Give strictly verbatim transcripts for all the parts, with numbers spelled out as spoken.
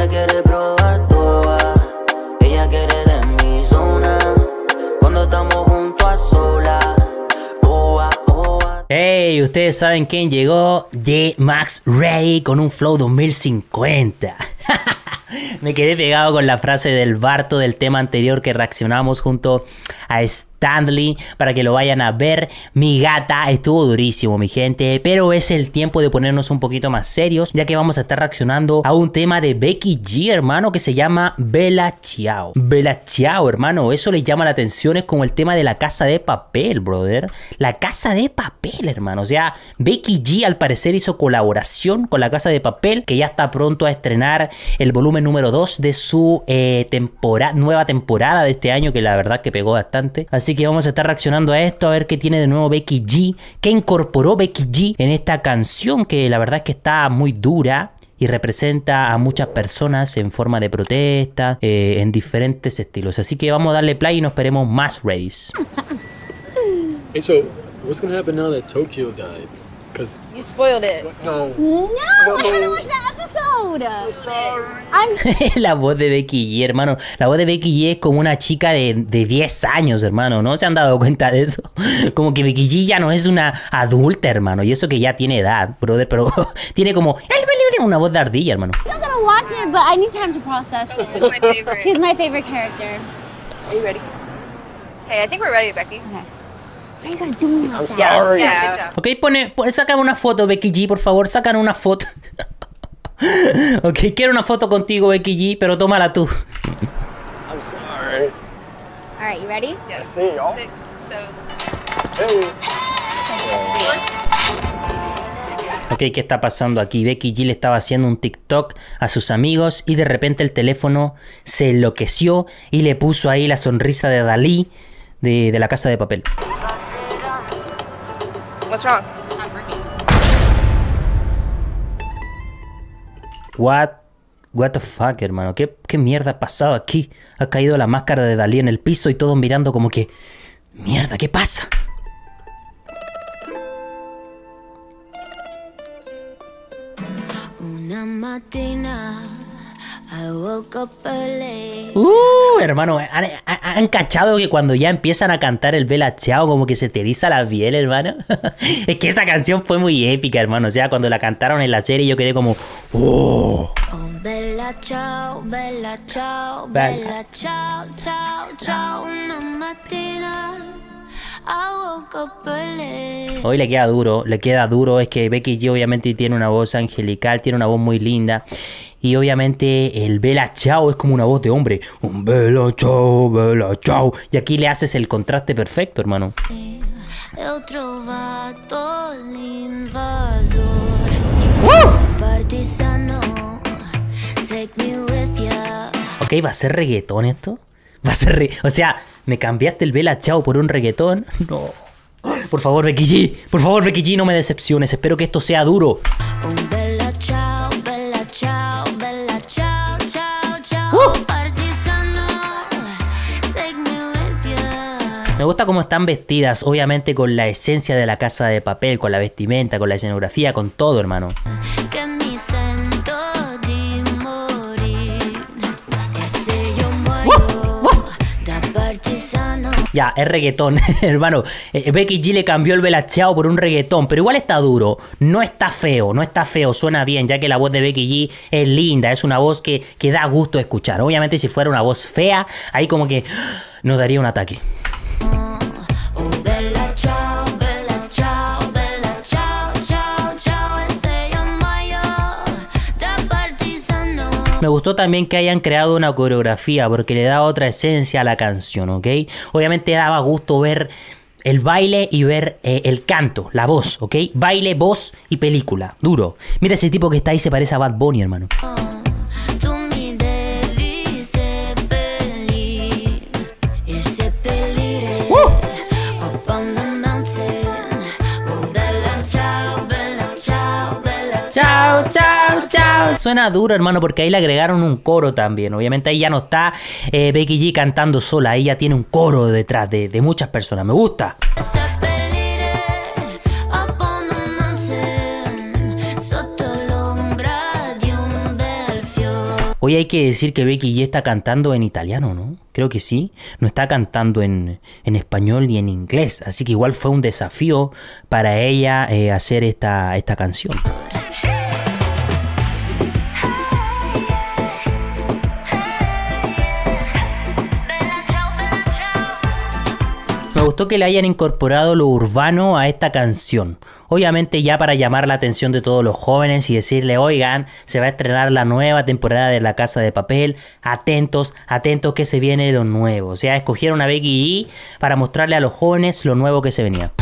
quiere probar toa, ella quiere de mi zona, cuando estamos juntos a solas. Hey, ustedes saben quién llegó, The Max Ray con un flow dos mil cincuenta. Me quedé pegado con la frase del Barto del tema anterior que reaccionamos junto a Stanley para que lo vayan a ver. Mi gata estuvo durísimo, mi gente, pero es el tiempo de ponernos un poquito más serios, ya que vamos a estar reaccionando a un tema de Becky G, hermano, que se llama Bella Ciao. Bella Ciao, hermano, eso le llama la atención, es como el tema de La Casa de Papel, brother. La Casa de Papel, hermano, o sea, Becky G al parecer hizo colaboración con La Casa de Papel, que ya está pronto a estrenar el volumen número dos de su eh, temporada, nueva temporada de este año, que la verdad que pegó bastante. Así que vamos a estar reaccionando a esto, a ver qué tiene de nuevo Becky G, qué incorporó Becky G en esta canción, que la verdad es que está muy dura y representa a muchas personas en forma de protesta, eh, en diferentes estilos. Así que vamos a darle play y nos esperemos más readies. Hey, so what's gonna happen now that Tokyo died? Cause you spoiled it. No. No, I haven't watched that episode. I'm sorry. I'm... La voz de Becky G, hermano. La voz de Becky G es como una chica de, de diez años, hermano. ¿No se han dado cuenta de eso? Como que Becky G ya no es una adulta, hermano. Y eso que ya tiene edad, brother. Pero tiene como una voz de ardilla, hermano. I'm still gonna watch it, but I need time to process it. She's my favorite. She's my favorite character. Are you ready? Hey, I think we're ready, Becky. Okay. Why are you gonna do me like that? Yeah, Sorry. yeah, good job. Ok, pone, pone, sácame una foto, Becky G, por favor. Sácame una foto. Ok, quiero una foto contigo, Becky G, pero tómala tú. I'm sorry. All right, you ready? Yeah. See y'all. Six, seven. Hey. Ok, ¿qué está pasando aquí? Becky G le estaba haciendo un TikTok a sus amigos y de repente el teléfono se enloqueció y le puso ahí la sonrisa de Dalí de, de La Casa de Papel. What's wrong? What? What the fuck, hermano. ¿Qué, qué mierda ha pasado aquí? Ha caído la máscara de Dalí en el piso y todos mirando como que... Mierda, ¿qué pasa? Una mattina I woke up early. Uh, hermano, ¿han, han, han cachado que cuando ya empiezan a cantar el Bella Ciao como que se te eriza la piel, hermano? Es que esa canción fue muy épica, hermano. O sea, cuando la cantaron en la serie yo quedé como... Oh. Oh, Bella Ciao, Bella Ciao, Bella. Bella Ciao, ciao, ciao. Una mattina I woke up early. Hoy le queda duro, le queda duro. Es que Becky G obviamente tiene una voz angelical, tiene una voz muy linda. Y obviamente el Bella Ciao es como una voz de hombre. Un Bella Ciao, Bella Ciao. Y aquí le haces el contraste perfecto, hermano. Ho trovato l'invasor. Partigiano, take me with ya. Ok, ¿va a ser reggaetón esto? Va a ser re... O sea, ¿me cambiaste el Bella Ciao por un reggaetón? No. Por favor, Becky G. Por favor, Becky G, no me decepciones. Espero que esto sea duro. Un Bella Ciao, Bella Ciao, Bella Ciao, ciao, ciao. Uh. Partigiano, take me with ya. Me gusta cómo están vestidas, obviamente con la esencia de La Casa de Papel, con la vestimenta, con la escenografía, con todo, hermano. Che mi sento di morir. E se io muoio da partigiano. Ya, es reggaetón, hermano. Eh, Becky G le cambió el Bella Ciao por un reggaetón, pero igual está duro. No está feo, no está feo, suena bien, ya que la voz de Becky G es linda, es una voz que, que da gusto escuchar. Obviamente si fuera una voz fea, ahí como que nos daría un ataque. Oh, Bella Ciao, Bella Ciao, Bella Ciao, ciao, ciao. E se io muoio da partigiano. Me gustó también que hayan creado una coreografía porque le da otra esencia a la canción, ¿ok? Obviamente daba gusto ver el baile y ver eh, el canto, la voz, ¿ok? Baile, voz y película, duro. Mira ese tipo que está ahí, se parece a Bad Bunny, hermano. Tu mi devi seppellir e seppellire upon the mountain. Oh, Bella Ciao, Bella Ciao, Bella Chao, chao, chao. Suena duro, hermano, porque ahí le agregaron un coro también. Obviamente ahí ya no está eh, Becky G cantando sola. Ahí ya tiene un coro detrás de, de muchas personas. Me gusta. seppellire upon the mountain sotto l'ombra di un bel fiore. Hoy hay que decir que Becky G está cantando en italiano, ¿no? Creo que sí. No está cantando en, en español ni en inglés. Así que igual fue un desafío para ella eh, hacer esta, esta canción. Me gustó que le hayan incorporado lo urbano a esta canción. Obviamente ya para llamar la atención de todos los jóvenes y decirle, oigan, se va a estrenar la nueva temporada de La Casa de Papel. Atentos, atentos que se viene lo nuevo. O sea, escogieron a Becky G para mostrarle a los jóvenes lo nuevo que se venía.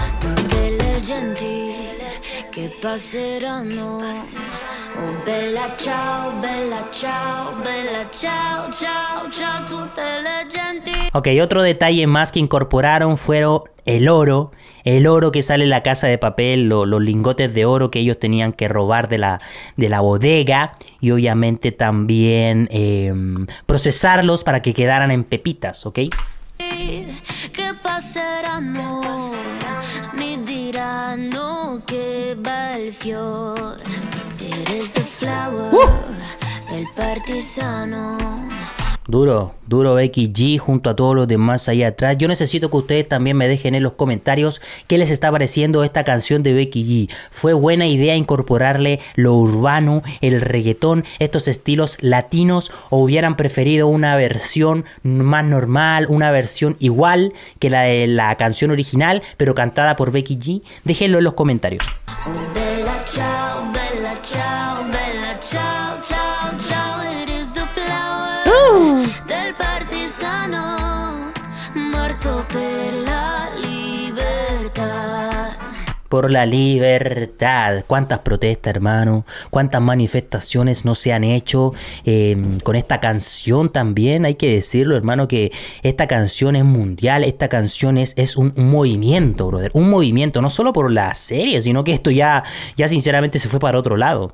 Che passeranno. Oh bella ciao, bella ciao, bella ciao, ciao, ciao tutte le genti. Ok, otro detalle más que incorporaron fueron el oro. El oro que sale en La Casa de Papel, lo, los lingotes de oro que ellos tenían que robar de la, de la bodega. Y obviamente también eh, procesarlos para que quedaran en pepitas, ¿ok? Che passeranno, mi diranno che bel fior. Eres the flower uh. del partisano. Duro, duro Becky G junto a todos los demás ahí atrás. Yo necesito que ustedes también me dejen en los comentarios qué les está pareciendo esta canción de Becky G. ¿Fue buena idea incorporarle lo urbano, el reggaetón, estos estilos latinos? ¿O hubieran preferido una versión más normal, una versión igual que la de la canción original, pero cantada por Becky G? Déjenlo en los comentarios. Oh, bella ciao, bella ciao, bella ciao, ciao, ciao, it is the flower uh. del partisano, morto per la libertad. Por la libertad. Cuántas protestas, hermano. Cuántas manifestaciones no se han hecho eh, con esta canción también. Hay que decirlo, hermano, que esta canción es mundial. Esta canción es, es un, un movimiento, brother. Un movimiento, no solo por la serie, sino que esto ya, ya sinceramente se fue para otro lado.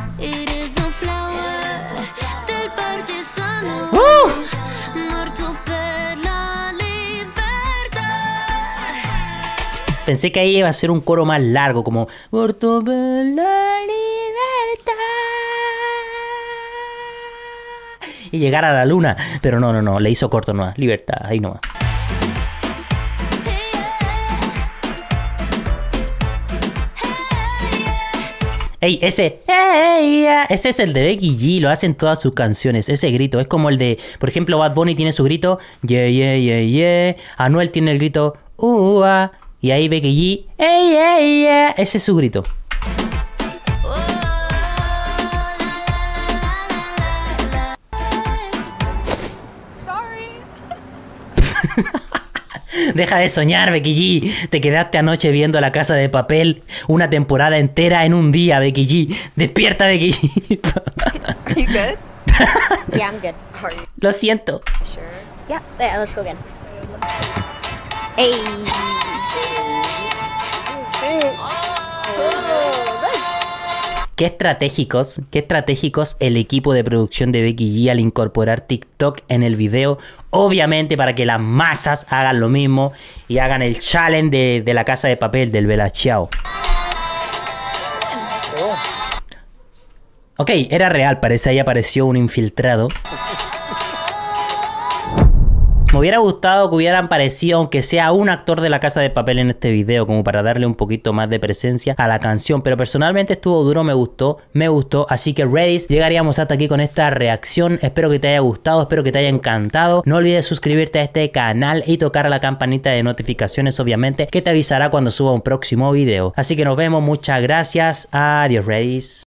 Pensé que ahí iba a ser un coro más largo, como Muerto por la libertad. Y llegar a la luna. Pero no, no, no, le hizo corto nomás. Libertad, ahí nomás. Ey, ese, hey, yeah, ese es el de Becky G, lo hacen todas sus canciones, ese grito, es como el de, por ejemplo, Bad Bunny tiene su grito, yeah, yeah, yeah, yeah, Anuel tiene el grito, uh, ah, y ahí Becky G, hey, hey, yeah, ese es su grito. Deja de soñar, Becky G. Te quedaste anoche viendo La Casa de Papel una temporada entera en un día, Becky G. Despierta, Becky G. Are you good? Yeah, I'm good. Are you Lo siento. sure? Yeah, yeah, let's go again. Hey. Qué estratégicos, qué estratégicos el equipo de producción de Becky G al incorporar TikTok en el video. Obviamente para que las masas hagan lo mismo y hagan el challenge de, de La Casa de Papel, del Bella Ciao. Ok, era real, parece ahí apareció un infiltrado. Me hubiera gustado que hubieran aparecido, aunque sea un actor de La Casa de Papel en este video, como para darle un poquito más de presencia a la canción. Pero personalmente estuvo duro, me gustó, me gustó. Así que Redis, llegaríamos hasta aquí con esta reacción. Espero que te haya gustado, espero que te haya encantado. No olvides suscribirte a este canal y tocar la campanita de notificaciones, obviamente, que te avisará cuando suba un próximo video. Así que nos vemos, muchas gracias. Adiós, Redis.